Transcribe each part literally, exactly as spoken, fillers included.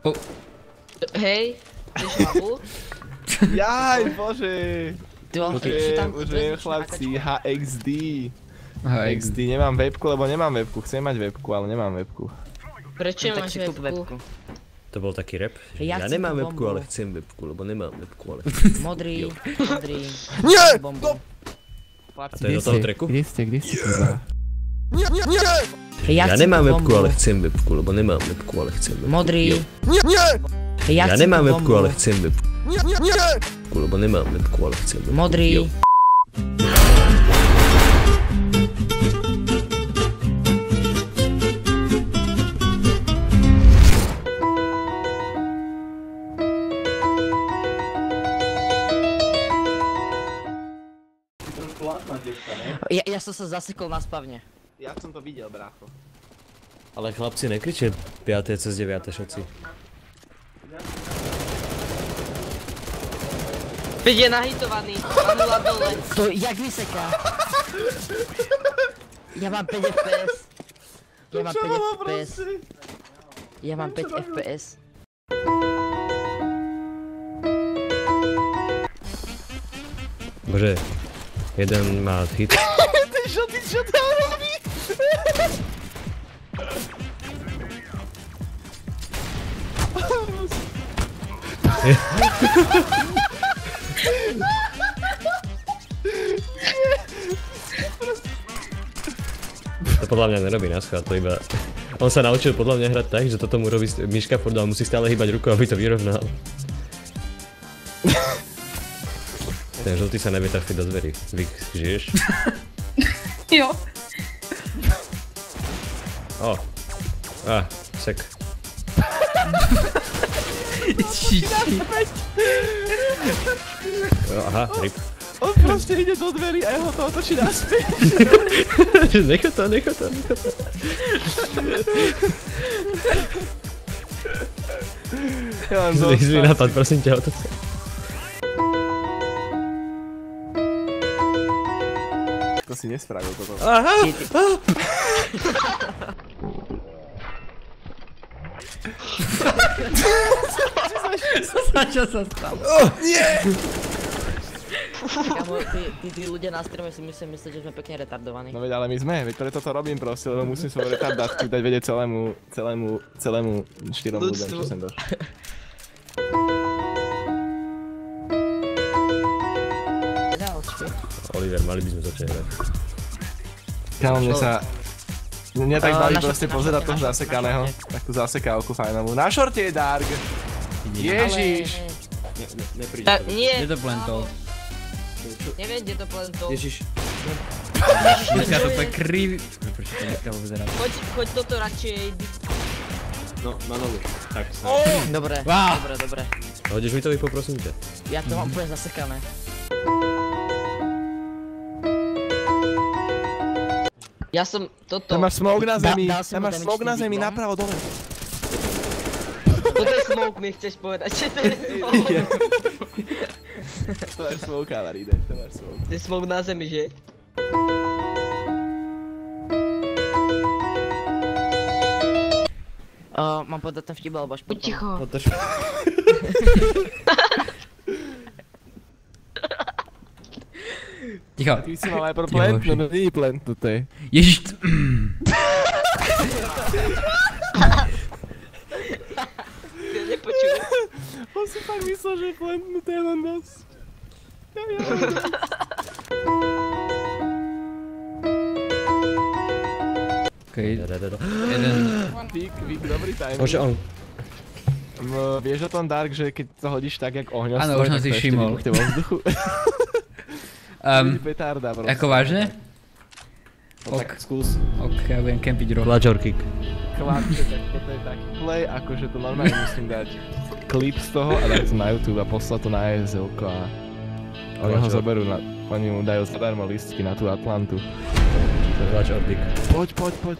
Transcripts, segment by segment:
Hej, chceš hlavu? Jaj, bože. Už viem chlapci, há iks dé. há iks dé, nemám webku, lebo nemám webku. Chcem mať webku, ale nemám webku. Prečo máš webku? To bol taký rap. Ja nemám webku, ale chcem webku, lebo nemám webku, ale... Modrý, modrý. Nie! A to je do toho treku? Kde ste, kde ste? Nie, nie, nie! Ja nemám webku, ale chcem webku, lebo nemám webku, ale chcem webku. Modrý. Nie, nie! Ja nemám webku, ale chcem webku. Nie, nie, nie! Lebo nemám webku, ale chcem webku. Modrý. Ja, ja som sa zasekol na spavne. Ja som to videl, brácho. Ale chlapci, nekričte piate cez deviate šoci. Veď je nahitovaný, a nula dole. To jak vyseká? Ja mám päť ef pé es. Ja mám päť ef pé es. Ja mám päť ef pé es. Bože, jeden má hit. Ty čo, ty čo tam robí? To podľa mňa nerobí na schvál, to iba... On sa naučil podľa mňa hrať tak, že toto mu robí myška Ford, ale musí stále hýbať rukou, aby to vyrovnal. Ten žltý sa nevie trafiť do dverí. Vy žiješ? Jo. O. Á, sek. Aha, rip. On proste ide do dverí a jeho to otočí naspäť. Necho to, necho to, necho to. Ja mám Zlý, zlý nápad, prosím ťa, otoč sa. To si nespravil toto. Aha! Čo sa stalo? Nie! Kámo, tí ľudia na streame si myslím, myslíte, že sme pekne retardovaní. No veď, ale my sme, veď preto to robím proste, lebo musím svoj retardátku dať vedieť celému, celému, celému štyrom ľuďom, čo sem došlo. Oliver, mali by sme začať hrať. Kámo, mne sa... Mne tak baví proste pozerať toho zasekaného, takú zasekávku fajnovú. Na šorte je Dark! Ježiš! Nie! Kde to plentol? Neviem, kde to plentol. Ježiš. Dneska to úplne krivý. Prečo to dneska ho vyzerá? Choď toto radšej. No, na novu. Tak. Dobre, Wow. dobre, dobre. Hodíš mi to vy, poprosím ťa. Ja to mám úplne zasekané. Ja som toto... Tam máš smoke na zemi, Dal som tam mu máš damage smoke na tým zemi, diglom. napravo dole. Toto je smoke, mi chceš povedať, že to je smoke. To máš smoke, Avaride, to máš smoke. To je smoke na zemi, že? Uh, mám povedať ten vtip, alebo až potom? Buď ticho. Ticho. Ty si mal najprv plant, no no nie plant, to je. Ježiš. Ja nepočujem. On si fakt myslel, že je plantnuté len nos. Okej. Jeden. Vík, Vík, dobrý timing. Môže on. No, vieš o tom Dark, že keď to hodíš tak jak ohňo Áno, už som si všimol. vybuchne vo vzduchu. Um, Petarda proste. ako vážne? No tak skús. Ok, ja budem campiť roh. Bludgeon kick. Chlapče, tak toto je taký play, akože to normálne musím dať klip z toho a dať to na YouTube a poslať to na é es elko a oni ho zoberú, na, oni mu dajú zadarmo listky na tú Atlantu. Bludgeon kick. Poď, poď, poď.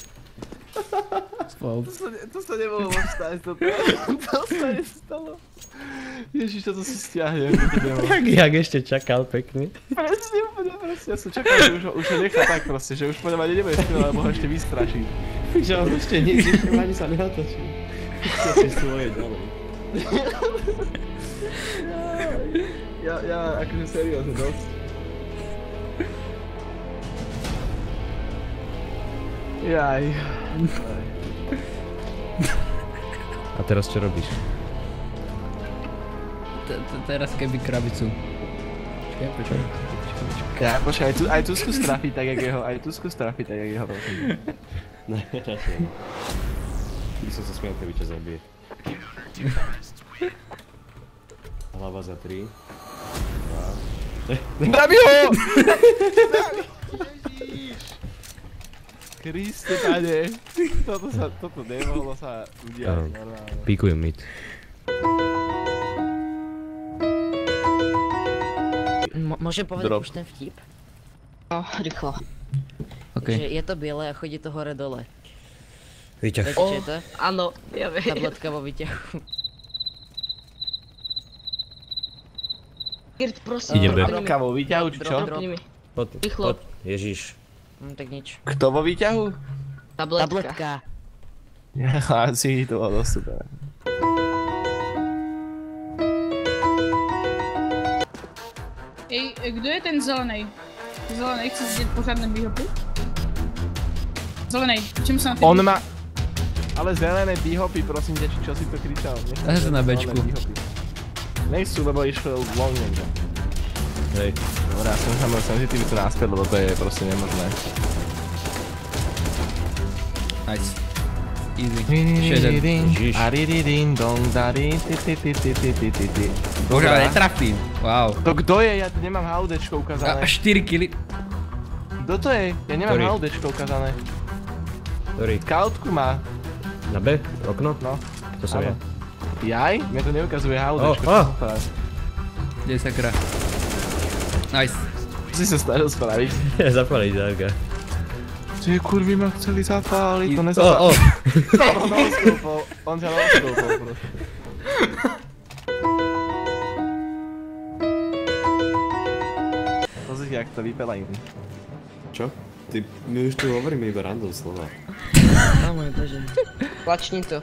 Spol. To sa, ne, to sa nebolo stať, toto. To sa nestalo. Ježiš, toto si stiahnem, to demo. Tak jak ešte čakal pekne. Presne, úplne proste, ja som čakal, že už ho, už ho nechá tak proste, že už po ňom ani nebude strieľať, lebo ho ešte vystraší. Že on ešte nezišiel, ani sa neotočil. Ešte svoje ďalej. Ja, ja, akože seriózne dosť. Jaj. A teraz čo robíš? Teraz keby krabicu. Počkaj, počkaj. Ja, počkaj, aj tu, aj tu skús trafiť tak, jak jeho, aj tu skús trafiť tak, jak jeho prosím. Ne, radšej. By som sa smiel, keby ťa zabije. Hlava za tri. dva. Zabi ho! Kriste, pane. Toto sa, toto nemohlo sa udiať normálne. Píkujem mid. Môžem povedať Drop. už ten vtip? No, rýchlo. OK. Že je to biele a chodí to hore dole. Výťah. Viete, čo je to? Áno, ja viem. Tabletka vo výťahu. Girt, prosím, Idem be. Tabletka vo výťahu, či čo? Drop. mi. Poď, Rýchlo. poď. Ježiš. Hm, tak nič. Kto vo výťahu? Tabletka. Tabletka. Ja, asi to bolo dosť super. Ej, kdo je ten zelený? Zelený, chce vidět pořádné výhopy? Zelený, čím se na ty... On má... Ale zelené bíhopy, prosím ťa, či čo si to kričal? Ja som na bečku. Nejsú, lebo išiel long niekde. Hej. Dobre, ja som samozrejme senzitivitu naspäť, lebo to je proste nemožné. Nice. Easy. Ešte jeden. Ježiš. Arididin dong dari ti ti ti ti ti ti ti ti. Bože, ale netrafím. Wow. To kto je? Ja tu nemám HUDčko ukázané. A štyri killy. Kto to je? Ja nemám Ktorý? HUDčko ukázané. Ktorý? Scoutku má. Na B? Okno? No. To som ja. Áno. Jaj? Mne to neukazuje HUDčko. Oh, Oh, Kde sa kra? Nice. Co si sa snažil spraviť? Zapaliť Darka. Tie kurvy ma chceli zapáliť, to O, nezapáliť. o! On no-scopol, on ťa no-scopol proste. Pozri, jak to vypela iný. Čo? Ty, my už tu hovoríme iba random slova. Ó môj bože. Plačni to.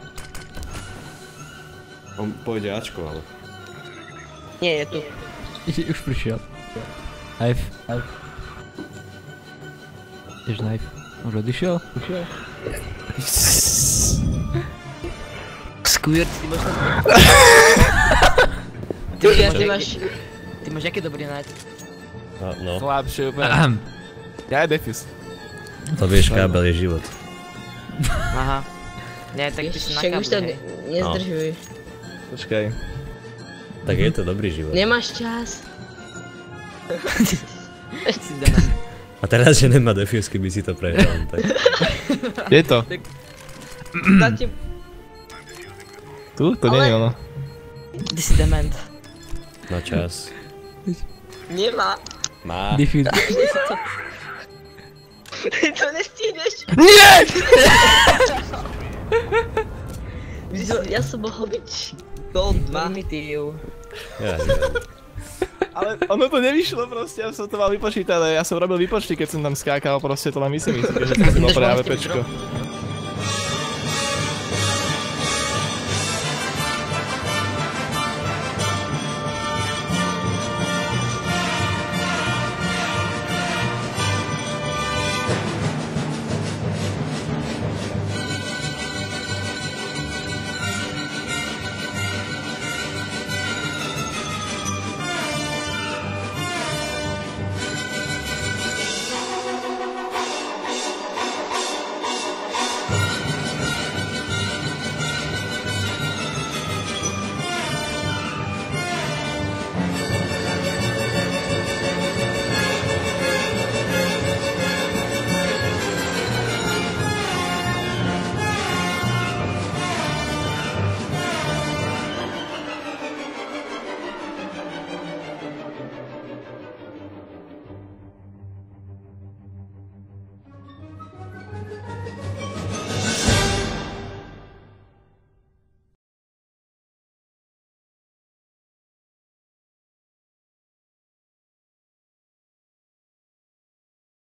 On pôjde Ačko, ale... Nie, je tu. Už prišiel. Knife. Knife. Tiež knife. Už odišiel? Ušiel? Squirt. Ty máš tam... Ty Ja, máš, ty máš... ty máš aký dobrý night? No, no. Slabšie úplne. Ahem. Ja je defus. To vieš, kábel je život. Aha. Nie, tak ty si na Však už to kábli, hej. ne- nezdržuj. Počkaj. Tak je to dobrý život. Nemáš čas. Si dám. A teraz, že nemá defuse, keby si to prehral, tak... Je to? Dá ti... Tu? To nie je ono. Ty si dement. Na čas. Nemá. Má. Diffuse. Ty to nestihneš. Nie! Ja som mohol byť... Gold dva. Primitív. Ja neviem. Ale ono to nevyšlo proste, ja som to mal vypočítané, ja som robil výpočty, keď som tam skákal, proste to mám myslím, myslím, že to bolo pre AWPčko.